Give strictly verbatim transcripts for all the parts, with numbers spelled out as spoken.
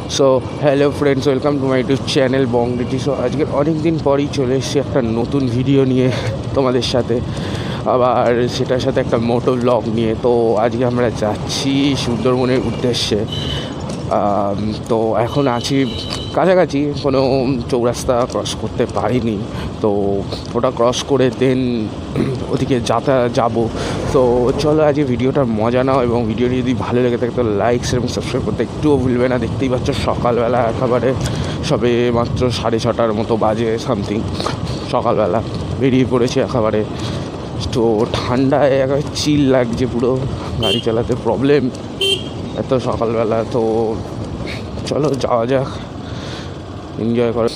So hello friends, welcome to my YouTube channel BongDT. So আজকের অনেক দিন পরই চলে এসেছি একটা নতুন ভিডিও নিয়ে তোমাদের সাথে, আবার সেটার সাথে একটা মোটো ব্লগ নিয়ে। তো আজকে আমরা যাচ্ছি সুন্দরবনের উদ্দেশ্যে। তো এখন আছি কাছাকাছি, কোনো চৌরাস্তা ক্রস করতে পারিনি, তো ওটা ক্রস করে দেন ওদিকে যাতায়াত যাবো। তো চলো আজকে ভিডিওটার মজা নাও, এবং ভিডিওটি যদি ভালো লেগে থাকে তো লাইকস এবং সাবস্ক্রাইব করতে একটুও ভুলবে না। দেখতেই পাচ্ছ সকালবেলা একেবারে সবে মাত্র সাড়ে ছটার মতো বাজে সামথিং, সকালবেলা বেরিয়ে পড়েছে একেবারে। তো ঠান্ডায় একেবারে চিল লাগছে, পুরো গাড়ি চালাতে প্রবলেম এত সকালবেলা। তো চলো যাওয়া যাক, এনজয় করো।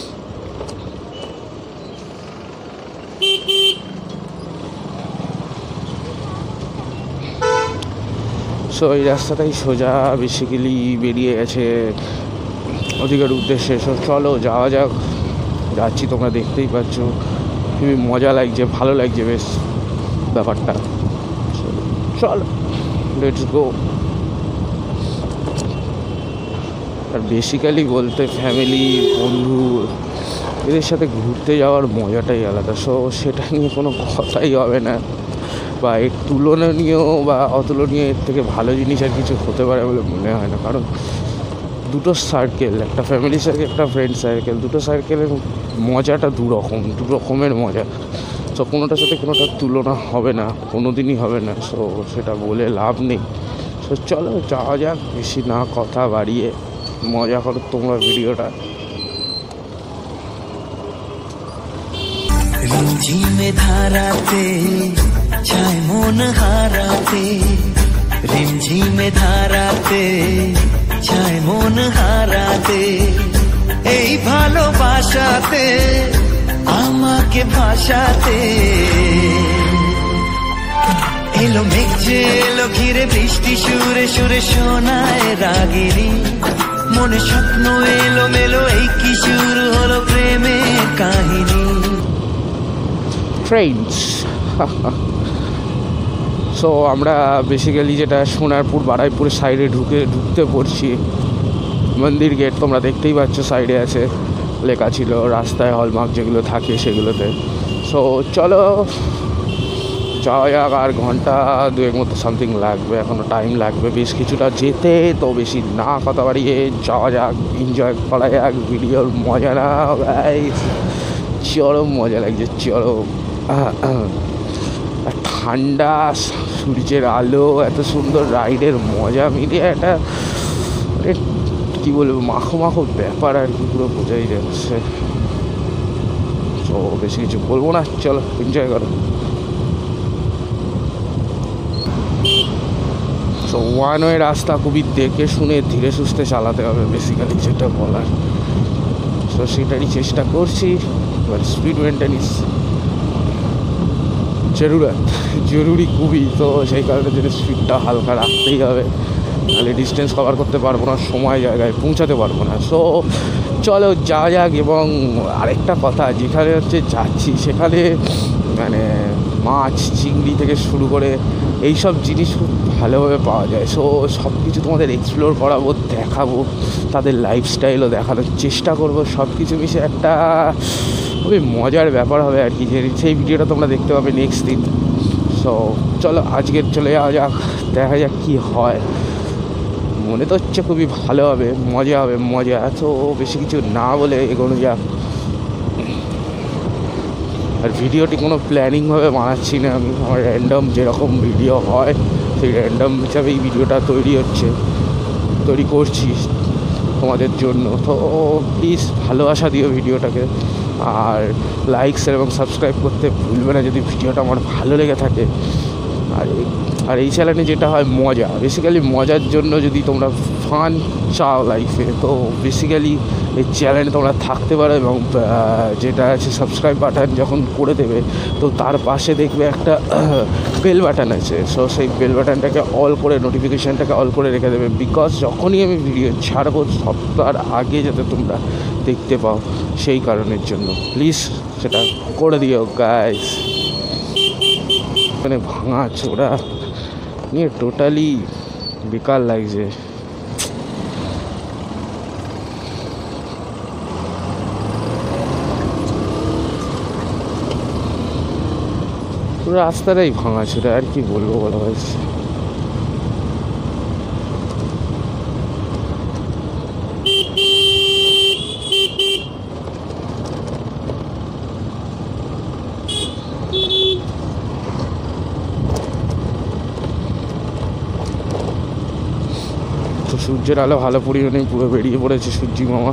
সো এই রাস্তাটাই সোজা বেসিক্যালি বেরিয়ে গেছে ওদিকের উদ্দেশ্যে। সো চলো যাওয়া যাক, যাচ্ছি, তোমরা দেখতেই পাচ্ছ খুবই মজা লাগছে, ভালো লাগছে বেশ ব্যাপারটা। চলো লেটস গো। আর বেসিক্যালি বলতে ফ্যামিলি, বন্ধু, এদের সাথে ঘুরতে যাওয়ার মজাটাই আলাদা। সো সেটা নিয়ে কোনো কথাই হবে না, বা এর তুলনীয় বা অতুলনীয় এর থেকে ভালো জিনিস আর কিছু হতে পারে বলে মনে হয় না। কারণ দুটো সার্কেল, একটা ফ্যামিলি সার্কেল, একটা ফ্রেন্ড সার্কেল, দুটো সার্কেলের মজাটা দু রকম, দু রকমের মজা। সো কোনোটার সাথে কোনোটার তুলনা হবে না, কোনো দিনই হবে না। সো সেটা বলে লাভ নেই। সো চলো যাওয়া যাক, বেশি না কথা বাড়িয়ে মজা করো তোমরা ভিডিওটা। রিমঝিমে ধারাতে চায় মন হারাতে, রিমঝিমে ধারাতে চায় মন হারাতে, এই ভালোবাসাতে আমাকে ভাসাতে। এলো মেঘ যে এলো ঘিরে বৃষ্টি সুরে সুরে শোনায় রাগিনী, মনে স্বপ্ন এলো মেলো, এই কি শুরু হলো প্রেমের কাহিনী। ফ্রেন্ডস, সো আমরা বেসিক্যালি যেটা সোনারপুর বারাইপুরের সাইডে ঢুকে ঢুকতে পড়ছি। মন্দির গেট তোমরা দেখতেই পাচ্ছ, সাইডে আছে, লেখা ছিল রাস্তায় হলমার্ক যেগুলো থাকে সেগুলোতে। সো চলো যাওয়া যাক। আর ঘন্টা দুয়েক মতো সামথিং লাগবে, এখনও টাইম লাগবে বেশ কিছুটা যেতে। তো বেশি না কথা বাড়িয়ে যাওয়া যাক, এনজয় করা যাক, ভিডিওর মজা না গাইস, চরম মজা লাগছে, চরম। ঠান্ডা, সূর্যের আলো, এত সুন্দর রাইডের মজা মিলিয়ে একটা কী বলবো মাখো মাখো ব্যাপার আর কি, পুরো বোঝাই যাচ্ছে। তো বেশি কিছু বলবো না, চলো এনজয় করো। সো ওয়ান ওয়ে রাস্তা, খুবই দেখে শুনে ধীরে সুস্থে চালাতে হবে বেসিক্যালি যেটা বলার। সো সেটারই চেষ্টা করছি, এবার স্পিড মেনটেন্স জরুরত জরুরি খুবই। তো সেই কারণে যদি স্পিডটা হালকা রাখতেই হবে, তাহলে ডিস্টেন্স কভার করতে পারবো না, সময় জায়গায় পৌঁছাতে পারবো না। সো চলো যাওয়া যাক। এবং আরেকটা কথা, যেখানে হচ্ছে যাচ্ছি সেখানে মানে মাছ চিংড়ি থেকে শুরু করে এইসব জিনিস খুব ভালোভাবে পাওয়া যায়। সো সব কিছু তোমাদের এক্সপ্লোর করাবো, দেখাবো, তাদের লাইফস্টাইলও দেখানোর চেষ্টা করবো। সব কিছু মিশে একটা খুবই মজার ব্যাপার হবে আর কি, যে সেই ভিডিওটা তোমরা দেখতে পাবে নেক্সট দিন। সো চলো আজকের চলে যাওয়া যাক, দেখা যাক কী হয়। মনে তো হচ্ছে খুবই ভালো হবে, মজা হবে, মজা। তো বেশি কিছু না বলে এগোনো যাক। আর ভিডিওটি কোনো প্ল্যানিংভাবে বানাচ্ছি না আমি, আমার র্যান্ডম যেরকম ভিডিও হয় সেই র্যান্ডম হিসাবেই ভিডিওটা তৈরি হচ্ছে, তৈরি করছি তোমাদের জন্য। তো প্লিজ ভালোবাসা দিও ভিডিওটাকে, আর লাইকস এবং সাবস্ক্রাইব করতে ভুলবে না যদি ভিডিওটা আমার ভালো লেগে থাকে। আর আর এই চ্যানেলে যেটা হয় মজা, বেসিক্যালি মজার জন্য যদি তোমরা ফান চাও লাইফে, তো বেসিক্যালি এই চ্যানেলে তোমরা থাকতে পারো। এবং যেটা আছে সাবস্ক্রাইব বাটন যখন করে দেবে, তো তার পাশে দেখবে একটা বেল বাটন আছে। সো সেই বেল বাটনটাকে অল করে, নোটিফিকেশানটাকে অল করে রেখে দেবে, বিকজ যখনই আমি ভিডিও ছাড়বো সপ্তাহ আগে যাতে তোমরা দেখতে পাও, সেই কারণের জন্য প্লিজ সেটা করে দিও গাইস। মানে ভাঙা চোরা নিয়ে টোটালি বেকার লাগছে। পুরো রাস্তাটাই ভাঙা ছিল, আর কি বলবো বলা হয়েছে। তো সূর্যের আলো ভালো পরিমাণে পুরো বেরিয়ে পড়েছে সূর্যি মামা।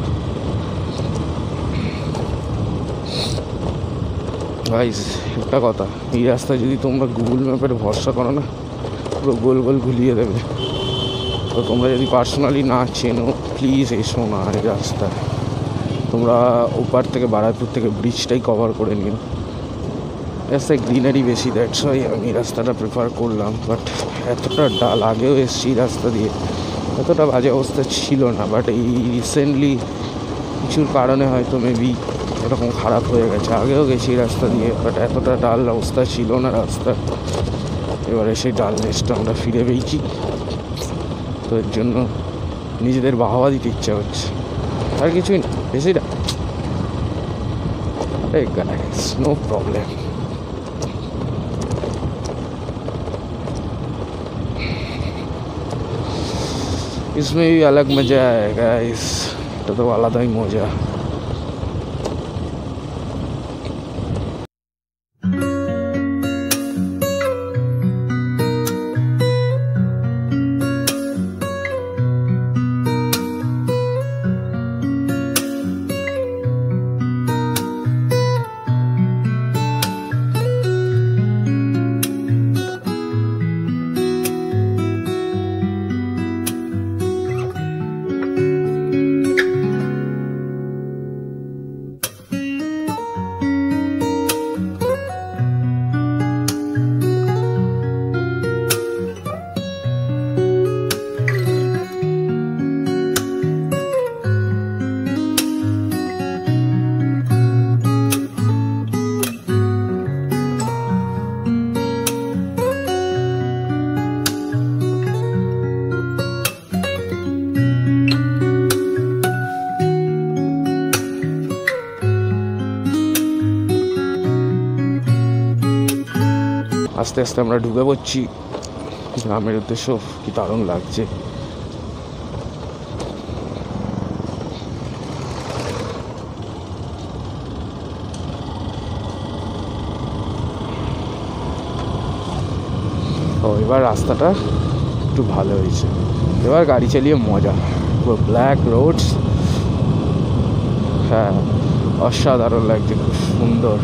গাইস একটা কথা, এই রাস্তা যদি তোমরা গুগল ম্যাপের ভরসা করো না, পুরো গোল গোল ঘুরিয়ে দেবে। তো তোমরা যদি পার্সোনালি না চেনো, প্লিজ এসো না এই রাস্তা। তোমরা ওপার থেকে বারাইপুর থেকে ব্রিজটাই কভার করে নিও। রাস্তায় গ্রিনারি বেশি, দ্যাটস ওয়াই আমি রাস্তাটা প্রেফার করলাম। বাট এতটা ডাল, আগেও এসছি রাস্তা দিয়ে, এতটা বাজে অবস্থা ছিল না। বাট এই রিসেন্টলি কিছুর কারণে হয়তো মেবি এরকম খারাপ হয়ে গেছে। আগেও গেছি রাস্তা দিয়ে, বাট এতটা ডাল অবস্থা ছিল না রাস্তা। এবারে সেই ডালনেসটা আমরা ফিরে পেয়েছি, তো এর জন্য নিজেদের বাহবা দিতে ইচ্ছা হচ্ছে, আর কিছুই না, বেশি না। No problem. इसमें भी अलग मज़ा है गाइस, तो तो आलादा ही मज़ा। আস্তে আস্তে আমরা ঢুকে পড়ছি গ্রামের উদ্দেশ্য। কি দারুণ লাগছে। তো এবার রাস্তাটা একটু ভালো হয়েছে, এবার গাড়ি চালিয়ে মজা। পুরো ব্ল্যাক রোডস, হ্যাঁ অসাধারণ লাগছে, খুব সুন্দর।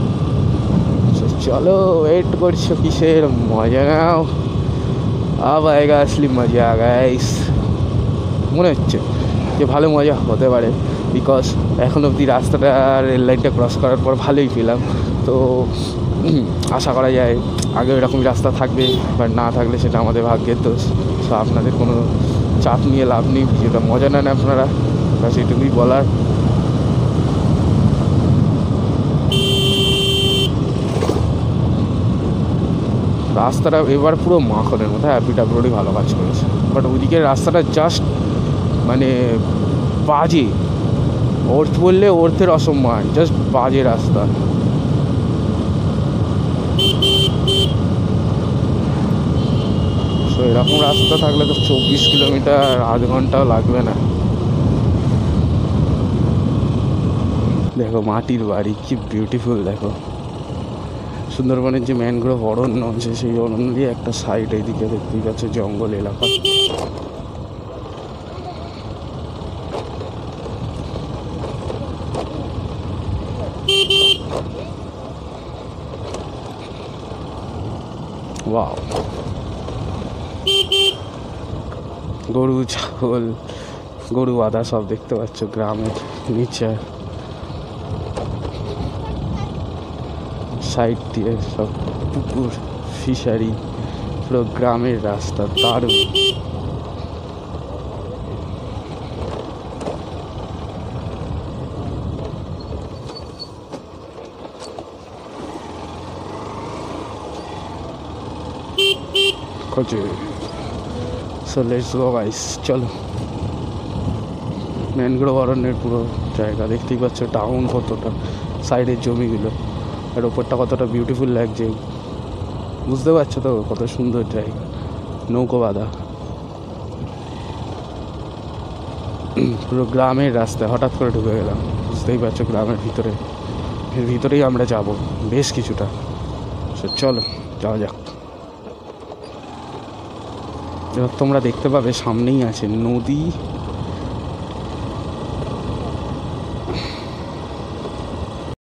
চলো ওয়েট করছো কিসের, মজা নাও, আব আয়েগা আসলি মজা। গাইস মনে হচ্ছে যে ভালো মজা হতে পারে, বিকজ এখন অবধি রাস্তাটা রেল লাইনটা ক্রস করার পর ভালোই পেলাম। তো আশা করা যায় আগে এরকমই রাস্তা থাকবে, বাট না থাকলে সেটা আমাদের ভাগ্যের দোষ। সো আপনাদের কোনো চাপ নিয়ে লাভ নেই, যেটা মজা নেন আপনারা, ব্যাস এটুকুই বলার। রাস্তাটা এবার পুরো মাখনের মতো, হ্যাঁ পিডাব্লিউডি ভালো কাজ করেছে, বাট ওইদিকের রাস্তাটা জাস্ট মানে বাজে। অর্থ বললে অর্থের অসম্মান, জাস্ট বাজে রাস্তা। তো এরকম রাস্তা থাকলে তো চব্বিশ কিলোমিটার আধ ঘন্টাও লাগবে না। দেখো মাটির বাড়ি, কি বিউটিফুল। দেখো সুন্দরবনের যে ম্যানগ্রোভ অরণ্য আছে, সেই অরণ্যেরই একটা সাইড এইদিকে দেখতেই পাচ্ছ, জঙ্গল এলাকা। ওয়াও, গরু ছাগল গরু আদা সব দেখতে পাচ্ছ গ্রামের নিচে সাইড দিয়ে, সব পুকুর ফিশারি, পুরো গ্রামের রাস্তা, দারুণ। সো লেটস গো গাইস, চলো। ম্যানগ্রোভ অরণ্যের পুরো জায়গা দেখতেই পাচ্ছ, টাউন কতটা, সাইডের জমিগুলো, আর ওপরটা কতটা বিউটিফুল লাগছে। বুঝতে পারছো তো কত সুন্দর জায়গা, নৌকো বাঁধা, পুরো গ্রামের রাস্তায় হঠাৎ করে ঢুকে গেলাম। বুঝতেই পারছো গ্রামের ভিতরে, এর ভিতরেই আমরা যাব বেশ কিছুটা। চলো যাওয়া যাক। এবার তোমরা দেখতে পাবে সামনেই আছে নদী